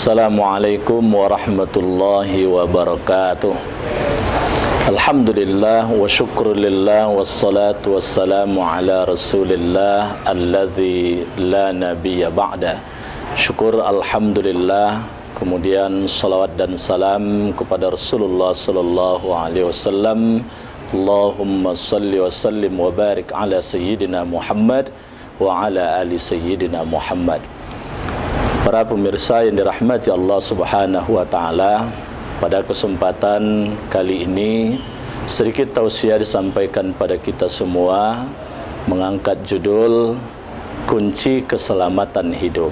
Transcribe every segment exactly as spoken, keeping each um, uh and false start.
Assalamualaikum warahmatullahi wabarakatuh. Alhamdulillah wa syukrulillah wassalatu wassalamu ala rasulillah alladzi la nabiyya ba'da. Syukur alhamdulillah, kemudian salawat dan salam kepada Rasulullah sallallahu alaihi wasallam. Allahumma salli wa sallim wa barik ala sayyidina Muhammad wa ala ali sayyidina Muhammad. Para pemirsa yang dirahmati Allah Subhanahu wa taala, pada kesempatan kali ini sedikit tausiah disampaikan pada kita semua mengangkat judul kunci keselamatan hidup.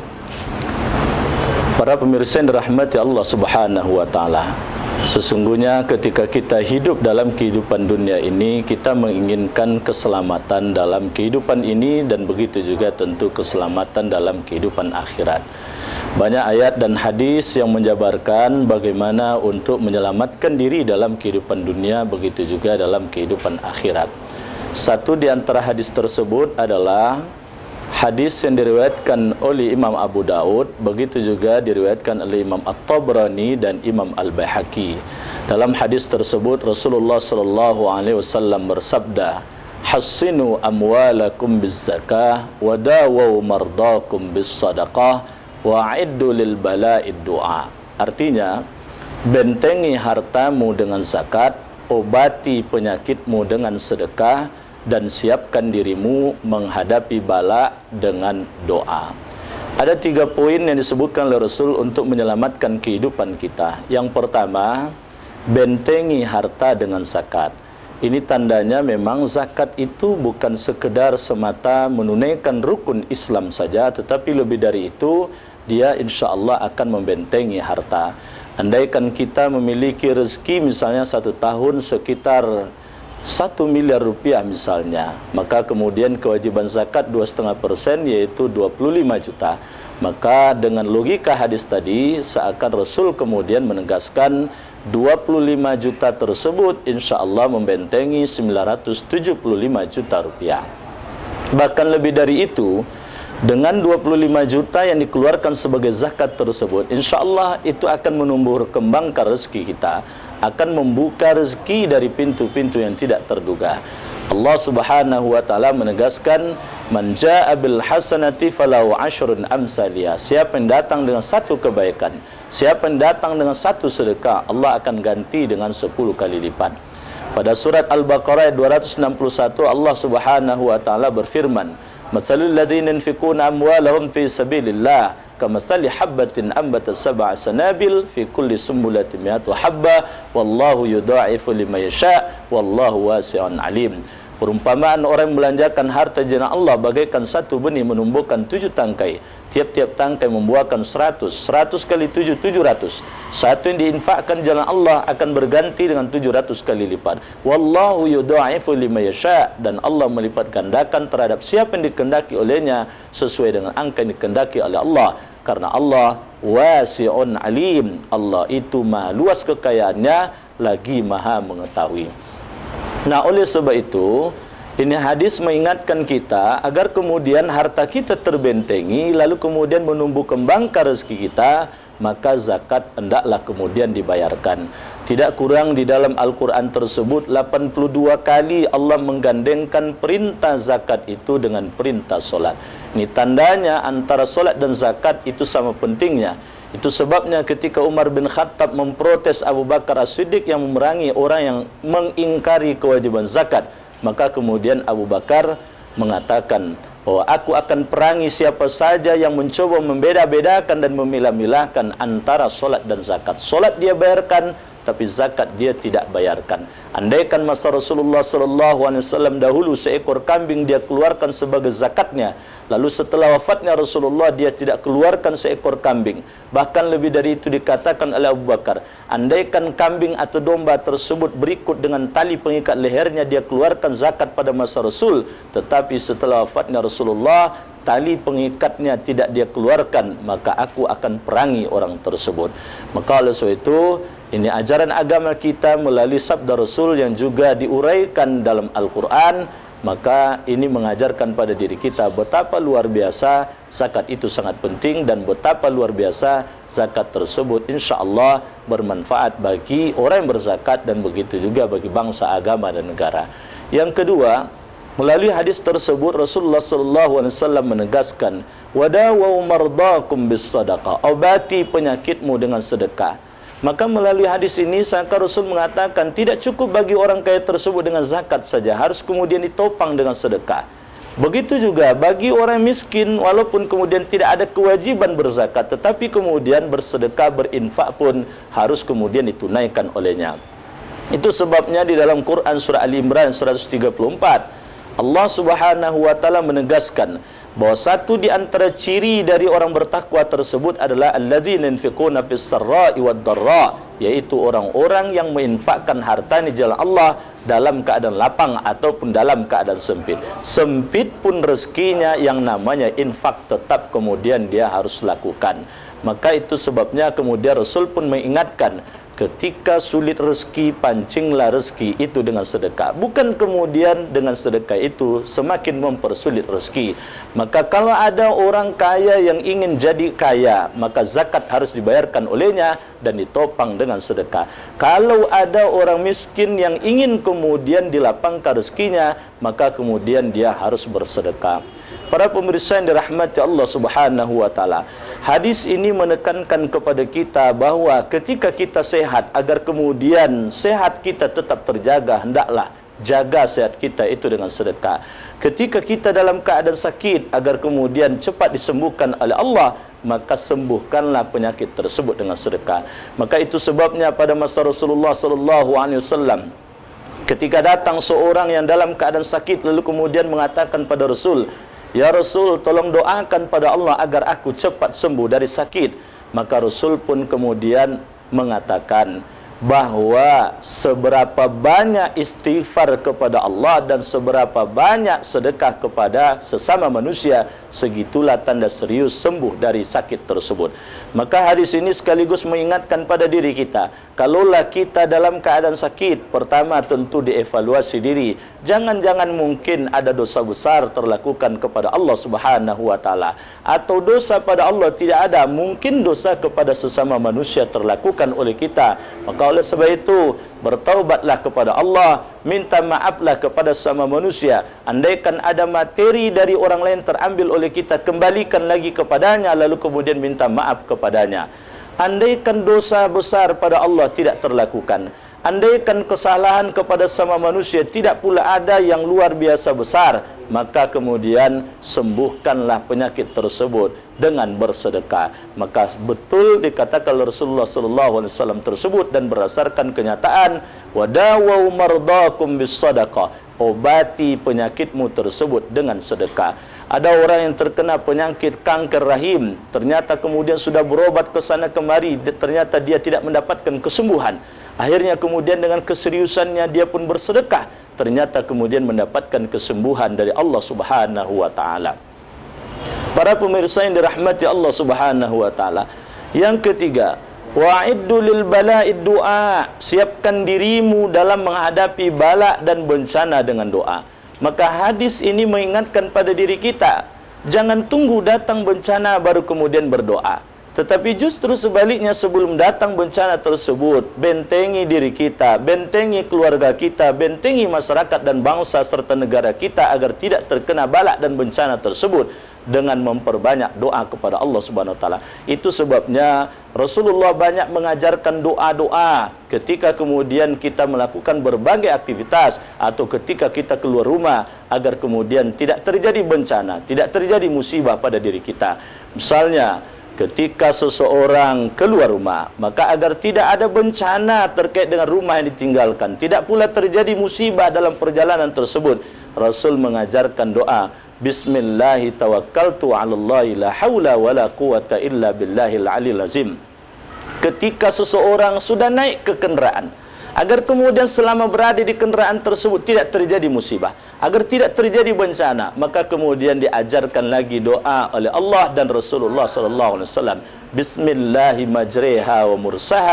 Para pemirsa yang dirahmati Allah Subhanahu wa taala, sesungguhnya ketika kita hidup dalam kehidupan dunia ini, kita menginginkan keselamatan dalam kehidupan ini dan begitu juga tentu keselamatan dalam kehidupan akhirat. Banyak ayat dan hadis yang menjabarkan bagaimana untuk menyelamatkan diri dalam kehidupan dunia, begitu juga dalam kehidupan akhirat. Satu di antara hadis tersebut adalah hadis yang diriwayatkan oleh Imam Abu Daud, begitu juga diriwayatkan oleh Imam At-Tabrani dan Imam Al-Baihaqi. Dalam hadis tersebut Rasulullah sallallahu alaihi wasallam bersabda, "Hassinu amwalakum biz-zakah wa dawu mardakum bis-sadaqah wa'iddu lil bala'id du'a." Artinya, bentengi hartamu dengan zakat, obati penyakitmu dengan sedekah, dan siapkan dirimu menghadapi bala dengan doa. Ada tiga poin yang disebutkan oleh Rasul untuk menyelamatkan kehidupan kita. Yang pertama, bentengi harta dengan zakat. Ini tandanya memang zakat itu bukan sekedar semata menunaikan rukun Islam saja, tetapi lebih dari itu, dia insya Allah akan membentengi harta. Andaikan kita memiliki rezeki misalnya satu tahun sekitar satu miliar rupiah misalnya, maka kemudian kewajiban zakat dua koma lima persen yaitu dua puluh lima juta. Maka dengan logika hadis tadi, seakan Rasul kemudian menegaskan dua puluh lima juta tersebut insya Allah membentengi sembilan ratus tujuh puluh lima juta rupiah. Bahkan lebih dari itu, dengan dua puluh lima juta yang dikeluarkan sebagai zakat tersebut, insya Allah itu akan menumbuh kembangkan rezeki kita, akan membuka rezeki dari pintu-pintu yang tidak terduga. Allah Subhanahu wa taala menegaskan, "Man jaa'a bil hasanati falahu asyrun amsaliyah." Siapa yang datang dengan satu kebaikan, siapa yang datang dengan satu sedekah, Allah akan ganti dengan sepuluh kali lipat. Pada surat Al-Baqarah dua ratus enam puluh satu, Allah Subhanahu wa taala berfirman, "Matsalul ladzina yunfiquna amwalahum fi sabilillah kamatsali habbatin ambatat sab'a sanabil fi kulli sumbulatin mi'atu habba wallahu yudha'ifu liman yasha' wallahu wasi'un alim." Perumpamaan orang yang belanjakan harta jalan Allah bagaikan satu benih menumbuhkan tujuh tangkai. Tiap-tiap tangkai membuahkan seratus. Seratus kali tujuh, tujuh ratus. Satu yang diinfakkan jalan Allah akan berganti dengan tujuh ratus kali lipat. Wallahu yudha'ifu liman yasha'. Dan Allah melipat gandakan terhadap siapa yang dikehendaki olehnya sesuai dengan angka yang dikehendaki oleh Allah. Karena Allah wasi'un alim. Allah itu maha luas kekayaannya, lagi maha mengetahui. Nah, oleh sebab itu, ini hadis mengingatkan kita agar kemudian harta kita terbentengi, lalu kemudian menumbuh kembangkan rezeki kita, maka zakat hendaklah kemudian dibayarkan. Tidak kurang di dalam Al-Quran tersebut delapan puluh dua kali Allah menggandengkan perintah zakat itu dengan perintah solat. Ini tandanya antara solat dan zakat itu sama pentingnya. Itu sebabnya ketika Umar bin Khattab memprotes Abu Bakar As-Siddiq yang memerangi orang yang mengingkari kewajiban zakat, maka kemudian Abu Bakar mengatakan bahwa aku akan perangi siapa saja yang mencoba membeda-bedakan dan memilah-milahkan antara solat dan zakat. Solat dia bayarkan, tapi zakat dia tidak bayarkan. Andaikan masa Rasulullah sallallahu alaihi wasallam dahulu seekor kambing dia keluarkan sebagai zakatnya, lalu setelah wafatnya Rasulullah dia tidak keluarkan seekor kambing. Bahkan lebih dari itu dikatakan oleh Abu Bakar, andaikan kambing atau domba tersebut berikut dengan tali pengikat lehernya dia keluarkan zakat pada masa Rasul, tetapi setelah wafatnya Rasulullah tali pengikatnya tidak dia keluarkan, maka aku akan perangi orang tersebut. Maka oleh sebab itu, ini ajaran agama kita melalui sabda Rasul yang juga diuraikan dalam Al-Quran. Maka ini mengajarkan pada diri kita betapa luar biasa zakat itu sangat penting, dan betapa luar biasa zakat tersebut insya Allah bermanfaat bagi orang yang berzakat, dan begitu juga bagi bangsa, agama, dan negara. Yang kedua, melalui hadis tersebut Rasulullah sallallahu alaihi wasallam menegaskan, wadawu mardakum bis sadaqah, obati penyakitmu dengan sedekah. Maka melalui hadis ini sangka Rasul mengatakan tidak cukup bagi orang kaya tersebut dengan zakat saja, harus kemudian ditopang dengan sedekah. Begitu juga bagi orang miskin, walaupun kemudian tidak ada kewajiban berzakat, tetapi kemudian bersedekah, berinfak pun harus kemudian ditunaikan olehnya. Itu sebabnya di dalam Quran surah Ali Imran seratus tiga puluh empat Allah Subhanahu wa taala menegaskan bahwa satu di antara ciri dari orang bertakwa tersebut adalah alladzina yunfiquna fis sarra'i wad dharra, yaitu orang-orang yang menginfakkan hartanya di jalan Allah dalam keadaan lapang ataupun dalam keadaan sempit. Sempit pun rezekinya yang namanya infak tetap kemudian dia harus lakukan. Maka itu sebabnya kemudian Rasul pun mengingatkan, ketika sulit rezeki, pancinglah rezeki itu dengan sedekah. Bukan kemudian dengan sedekah itu semakin mempersulit rezeki. Maka kalau ada orang kaya yang ingin jadi kaya, maka zakat harus dibayarkan olehnya dan ditopang dengan sedekah. Kalau ada orang miskin yang ingin kemudian dilapangkan rezekinya, maka kemudian dia harus bersedekah. Para pemirsa yang dirahmati Allah Subhanahu wa taala, hadis ini menekankan kepada kita bahwa ketika kita sehat, agar kemudian sehat kita tetap terjaga, hendaklah jaga sehat kita itu dengan sedekah. Ketika kita dalam keadaan sakit, agar kemudian cepat disembuhkan oleh Allah, maka sembuhkanlah penyakit tersebut dengan sedekah. Maka itu sebabnya pada masa Rasulullah sallallahu alaihi wasallam, ketika datang seorang yang dalam keadaan sakit lalu kemudian mengatakan pada Rasul, "Ya Rasul, tolong doakan pada Allah agar aku cepat sembuh dari sakit." Maka Rasul pun kemudian mengatakan bahwa seberapa banyak istighfar kepada Allah dan seberapa banyak sedekah kepada sesama manusia, segitulah tanda serius sembuh dari sakit tersebut. Maka hadis ini sekaligus mengingatkan pada diri kita, kalaulah kita dalam keadaan sakit, pertama tentu dievaluasi diri. Jangan-jangan mungkin ada dosa besar terlakukan kepada Allah Subhanahu wa taala, atau dosa pada Allah tidak ada, mungkin dosa kepada sesama manusia terlakukan oleh kita. Maka oleh sebab itu bertaubatlah kepada Allah, minta maaflah kepada sesama manusia. Andaikan ada materi dari orang lain terambil oleh kita, kembalikan lagi kepadanya, lalu kemudian minta maaf kepadanya. Andaikan dosa besar pada Allah tidak terlakukan, andaikan kesalahan kepada sama manusia tidak pula ada yang luar biasa besar, maka kemudian sembuhkanlah penyakit tersebut dengan bersedekah. Maka betul dikatakan Rasulullah sallallahu alaihi wasallam tersebut, dan berdasarkan kenyataan, wadawu mardakum bis sadaqah, obati penyakitmu tersebut dengan sedekah. Ada orang yang terkena penyakit kanker rahim, ternyata kemudian sudah berobat ke sana kemari, ternyata dia tidak mendapatkan kesembuhan. Akhirnya kemudian dengan keseriusannya dia pun bersedekah, ternyata kemudian mendapatkan kesembuhan dari Allah Subhanahu wa taala. Para pemirsa yang dirahmati Allah Subhanahu wa taala, yang ketiga, wa'iddu lil bala'id du'a, siapkan dirimu dalam menghadapi bala dan bencana dengan doa. Maka hadis ini mengingatkan pada diri kita, jangan tunggu datang bencana baru kemudian berdoa. Tetapi justru sebaliknya, sebelum datang bencana tersebut, bentengi diri kita, bentengi keluarga kita, bentengi masyarakat dan bangsa serta negara kita agar tidak terkena bala dan bencana tersebut dengan memperbanyak doa kepada Allah Subhanahu wa taala. Itu sebabnya Rasulullah banyak mengajarkan doa-doa ketika kemudian kita melakukan berbagai aktivitas atau ketika kita keluar rumah, agar kemudian tidak terjadi bencana, tidak terjadi musibah pada diri kita. Misalnya, ketika seseorang keluar rumah, maka agar tidak ada bencana terkait dengan rumah yang ditinggalkan, tidak pula terjadi musibah dalam perjalanan tersebut, Rasul mengajarkan doa, Bismillahi tawakkaltu ala Allahi la hawla wa la quwata illa billahil aliyil azim. Ketika seseorang sudah naik ke kendaraan, agar kemudian selama berada di kendaraan tersebut tidak terjadi musibah, agar tidak terjadi bencana, maka kemudian diajarkan lagi doa oleh Allah dan Rasulullah sallallahu alaihi wasallam, Bismillahi majriha wa mursaha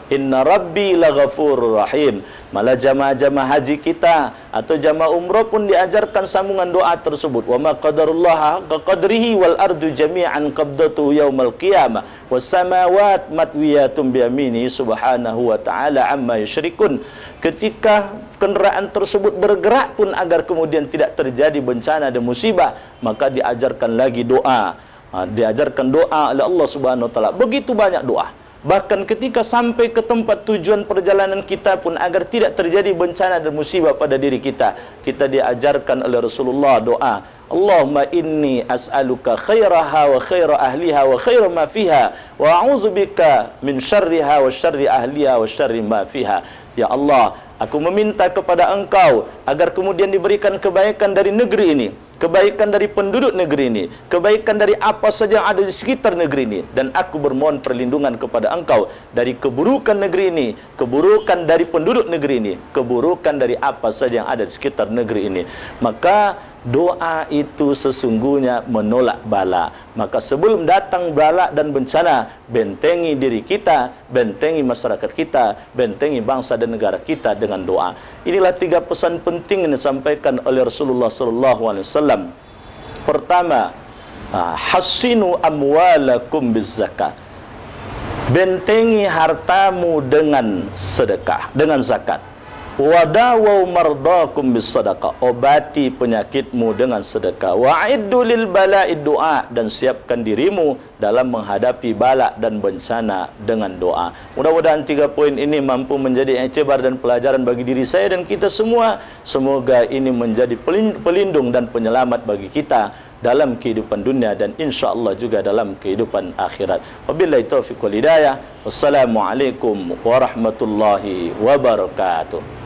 inna rabbi laghafurur rahim. Malah jamaah-jamaah haji kita atau jamaah umrah pun diajarkan sambungan doa tersebut. Wa ma qadarullah haqqa qadrihi wal ardu jami'an qabdatuhu yaumal qiyamah was samawati matwiyatun bi yaminihi subhanahu wa ta'ala amma yusyrikun. Ketika kenderaan tersebut bergerak pun agar kemudian tidak terjadi bencana dan musibah, maka diajarkan lagi doa. Ha, diajarkan doa oleh Allah Subhanahu wa taala. Begitu banyak doa. Bahkan ketika sampai ke tempat tujuan perjalanan kita pun agar tidak terjadi bencana dan musibah pada diri kita, kita diajarkan oleh Rasulullah doa. Allahumma inni as'aluka khairaha wa khaira ahliha wa khaira ma fiha wa a'udzubika min syarriha wa syarri ahliha wa syarri ma fiha. Ya Allah, aku meminta kepada Engkau agar kemudian diberikan kebaikan dari negeri ini, kebaikan dari penduduk negeri ini, kebaikan dari apa saja yang ada di sekitar negeri ini, dan aku bermohon perlindungan kepada Engkau dari keburukan negeri ini, keburukan dari penduduk negeri ini, keburukan dari apa saja yang ada di sekitar negeri ini. Maka doa itu sesungguhnya menolak bala. Maka sebelum datang bala dan bencana, bentengi diri kita, bentengi masyarakat kita, bentengi bangsa dan negara kita dengan doa. Inilah tiga pesan penting yang disampaikan oleh Rasulullah sallallahu alaihi wasallam. Pertama, hassinu amwalakum bizzakat. Bentengi hartamu dengan sedekah, dengan zakat. Wadawau mardakum bisadaqah, obati penyakitmu dengan sedekah. Wa'iddu lil bala'i du'a, dan siapkan dirimu dalam menghadapi bala dan bencana dengan doa. Mudah-mudahan tiga poin ini mampu menjadi iktibar dan pelajaran bagi diri saya dan kita semua. Semoga ini menjadi pelindung dan penyelamat bagi kita dalam kehidupan dunia dan insya-Allah juga dalam kehidupan akhirat. Wabillahi taufiq wal hidayah. Wassalamualaikum warahmatullahi wabarakatuh.